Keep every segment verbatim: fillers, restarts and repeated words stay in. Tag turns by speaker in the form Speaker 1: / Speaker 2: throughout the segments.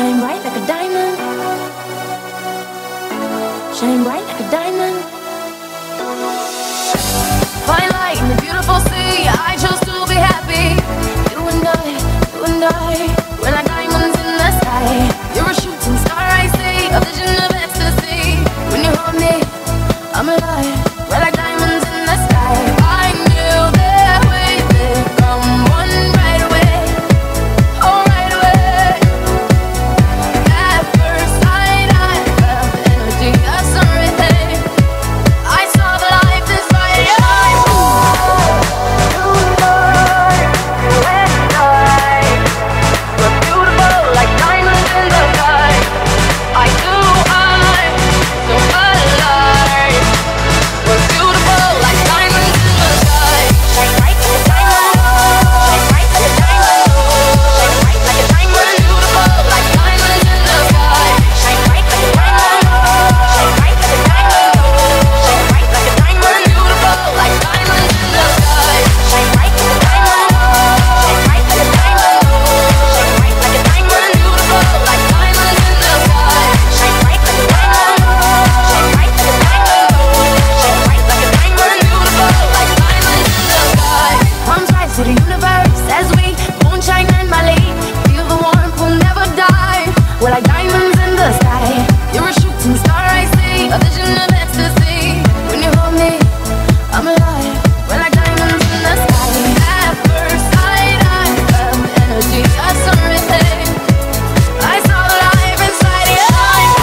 Speaker 1: Shine bright like a diamond. Shine bright like a diamond. Fine light in the beautiful sea. I chose to be happy. You and I, you and I, we're like diamonds in the sky. You're a shooting star I see, a vision of ecstasy. When you hold me, I'm alive. We're like diamonds in the sky. I knew that we would become one right away. Oh, right away. At first sight, I felt the energy of something. I saw the life inside your eyes. You and I, you and I, we're beautiful like diamonds in the sky. I do, I, so alive. We're beautiful like diamonds in the sky. Shine bright like a diamond. Shine bright like a diamond. Shine bright like a diamond. Beautiful like diamonds in the sky. Shine bright like a diamond. Shine bright like a diamond. Shine bright like a diamond. Beautiful like diamonds in the sky. Shine bright like a diamond. Shine bright like a diamond. Shine bright like a diamond. Beautiful like diamonds in the sky. Shine bright like a diamond. Shine bright like a diamond. Shine bright like a diamond. Beautiful like diamonds in the sky. Palms rise to the universe as we moonshine and Mali. Feel the warmth, we'll never die. We're like diamonds in the sky. You're a shooting star I see, a vision of ecstasy. When you hold me, I'm alive. We're like diamonds in the sky. At first sight, I felt the energy of something. I saw the life inside your eyes.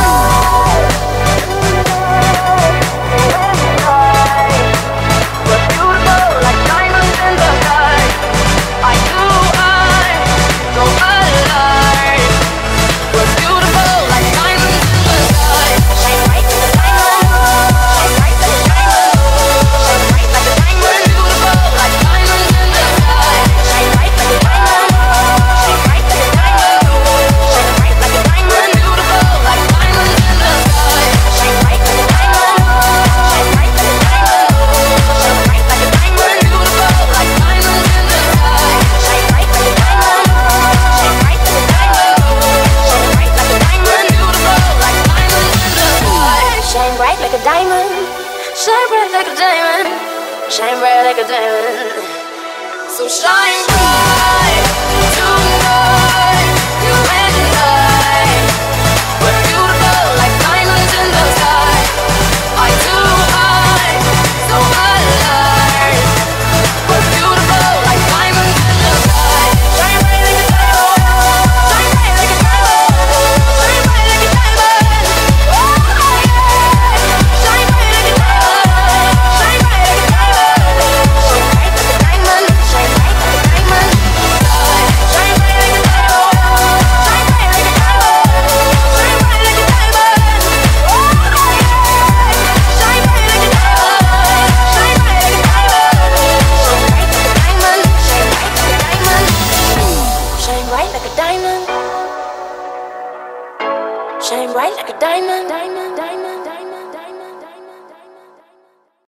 Speaker 1: We're beautiful like diamonds in the sky. I do, I, so alive. We're beautiful like diamonds in the sky. Shine bright like a diamond. Shine bright like a diamond. Shine bright like a diamond. Beautiful like diamonds in the sky. Shine bright like a diamond. Shine bright like a diamond. Shine bright like a diamond. Beautiful like diamonds in the sky. Shine bright like a diamond. Shine bright like a diamond. Shine bright like a diamond. Beautiful like diamonds in the sky. Shine bright like a diamond. Shine bright like a diamond. Shine bright like a diamond. Beautiful like diamonds in the sky. Shine bright like a diamond. Shine bright like a diamond. Shine bright like a diamond. So shine bright tonight, you and I. We're beautiful like diamonds in the sky. I do, I, so alive. We're beautiful like diamonds in the sky. Shine bright like a diamond. Shine bright like a diamond. Shine bright like a diamond. Oh yeah. Shine bright like a diamond. Shine bright like a diamond. Shine bright like a diamond. Shine bright like a diamond. Shine bright like a diamond. Shine bright like a diamond. Shine bright like a diamond. Oh yeah. Shine bright like a diamond. Shine bright like a diamond. Shine bright like a diamond. Shine bright like a diamond. Shine bright like a diamond. Diamond, diamond.